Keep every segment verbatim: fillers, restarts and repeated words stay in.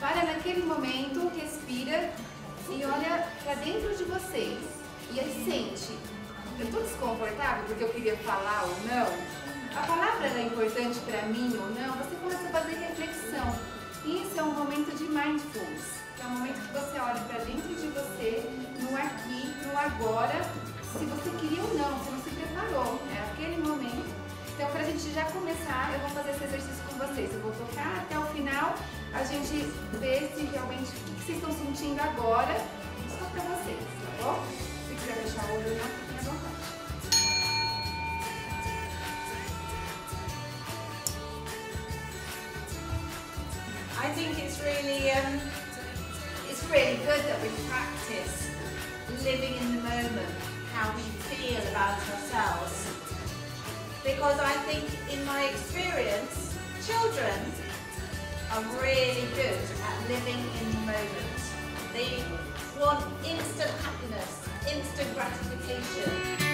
Para naquele momento, respira e olha para dentro de vocês. E aí sente, eu estou desconfortável porque eu queria falar ou não? A palavra era importante para mim ou não? Você começa a fazer reflexão. Isso é um momento de mindfulness. É um momento que você olha para dentro de você, no aqui, no agora, se você queria ou não, se você preparou. É aquele momento. Então, para a gente já começar, eu vou fazer esse exercício com vocês. Eu vou tocar até o final, a gente vê se realmente o que vocês estão sentindo agora, só para vocês, tá bom? Se quiser deixar o olho, não, fiquem à vontade. I think it's really, um, it's really good that we practice living in the moment, how we feel about ourselves. Because I think, in my experience, children are really good at living in the moment. They want instant happiness, instant gratification.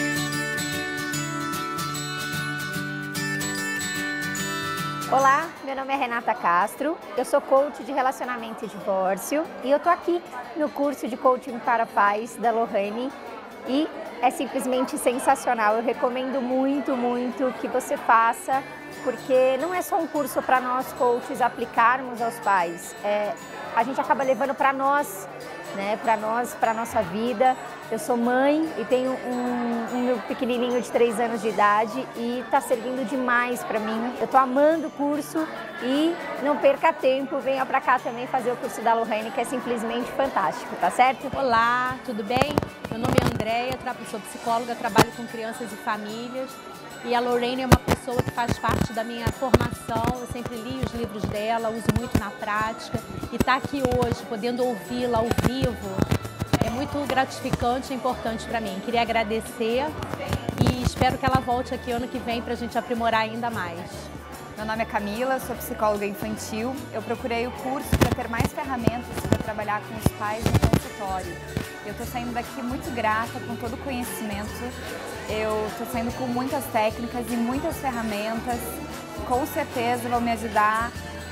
Olá, meu nome é Renata Castro, eu sou coach de relacionamento e divórcio e eu tô aqui no curso de coaching para pais da Lohane e é simplesmente sensacional. Eu recomendo muito, muito que você faça, porque não é só um curso para nós coaches aplicarmos aos pais, é, a gente acaba levando para nós, né, para nós, para nossa vida. Eu sou mãe e tenho um, um meu pequenininho de três anos de idade e está servindo demais para mim. Eu estou amando o curso e não perca tempo, venha para cá também fazer o curso da Lohane, que é simplesmente fantástico, tá certo? Olá, tudo bem? Meu nome é Andréia, sou psicóloga, trabalho com crianças e famílias. E a Lorraine é uma pessoa que faz parte da minha formação, eu sempre li os livros dela, uso muito na prática. E estar aqui hoje, podendo ouvi-la ao vivo, é muito gratificante e importante para mim. Queria agradecer e espero que ela volte aqui ano que vem para a gente aprimorar ainda mais. Meu nome é Camila, sou psicóloga infantil. Eu procurei o curso para ter mais ferramentas para trabalhar com os pais no consultório. Eu estou saindo daqui muito grata com todo o conhecimento. Eu estou saindo com muitas técnicas e muitas ferramentas. Com certeza vão me ajudar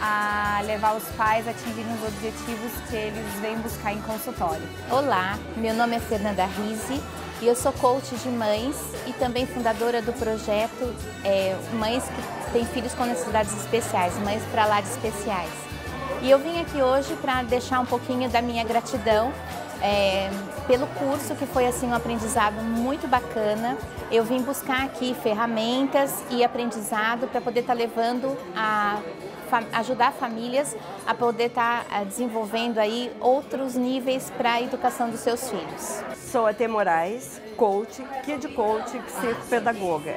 a levar os pais a atingirem os objetivos que eles vêm buscar em consultório. Olá, meu nome é Fernanda Rizzi e eu sou coach de mães e também fundadora do projeto é, Mães que têm filhos com necessidades especiais, Mães para Lares Especiais. E eu vim aqui hoje para deixar um pouquinho da minha gratidão É, pelo curso, que foi assim um aprendizado muito bacana. Eu vim buscar aqui ferramentas e aprendizado para poder estar tá levando a ajudar famílias a poder estar tá desenvolvendo aí outros níveis para a educação dos seus filhos. Sou a Tê Moraes, coach, kid coach, psicopedagoga.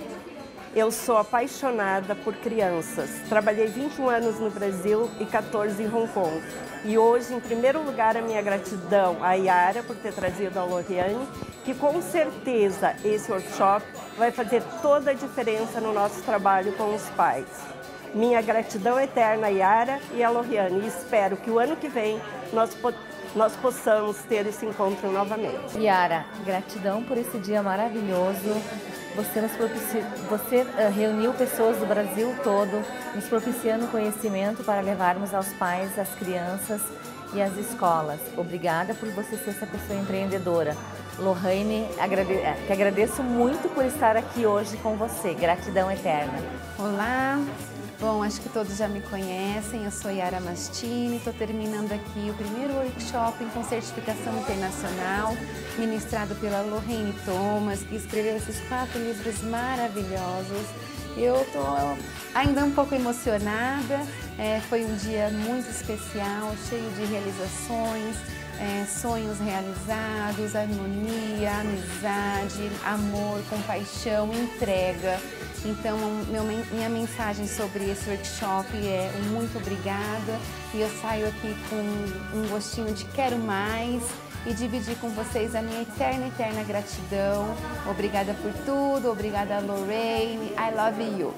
Eu sou apaixonada por crianças. Trabalhei vinte e um anos no Brasil e quatorze em Hong Kong. E hoje, em primeiro lugar, a minha gratidão à Yara por ter trazido a Lohane, que com certeza esse workshop vai fazer toda a diferença no nosso trabalho com os pais. Minha gratidão eterna à Yara e à Lohane. E espero que o ano que vem nós possamos nós possamos ter esse encontro novamente. Yara, gratidão por esse dia maravilhoso. Você, nos propici... Você uh, reuniu pessoas do Brasil todo, nos propiciando conhecimento para levarmos aos pais, às crianças e às escolas. Obrigada por você ser essa pessoa empreendedora. Lohane, agrade... que agradeço muito por estar aqui hoje com você. Gratidão eterna. Olá! Bom, acho que todos já me conhecem, eu sou Yara Mastini, estou terminando aqui o primeiro workshop com certificação internacional, ministrado pela Lorraine Thomas, que escreveu esses quatro livros maravilhosos. Eu estou ainda um pouco emocionada, é, foi um dia muito especial, cheio de realizações, é, sonhos realizados, harmonia, amizade, amor, compaixão, entrega. Então, meu, minha mensagem sobre esse workshop é um muito obrigada e eu saio aqui com um gostinho de quero mais e dividir com vocês a minha eterna, eterna gratidão. Obrigada por tudo, obrigada Lorraine, I love you.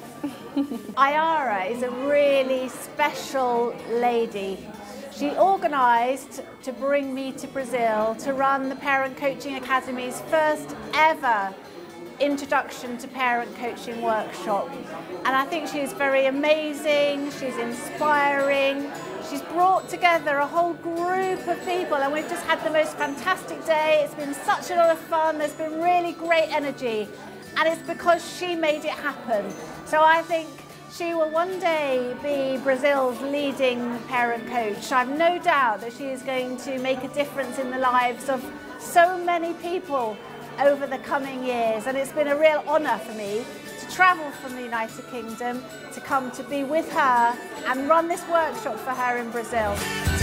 Ayara is a really special lady. She organised to bring me to Brazil to run the Parent Coaching Academy's first ever Introduction to Parent Coaching workshop. And I think she's very amazing, she's inspiring, She's brought together a whole group of people and we've just had the most fantastic day. It's been such a lot of fun. There's been really great energy and it's because she made it happen. So I think she will one day be Brazil's leading parent coach. I've no doubt that she is going to make a difference in the lives of so many people over the coming years. And it's been a real honour for me to travel from the United Kingdom to come to be with her and run this workshop for her in Brazil.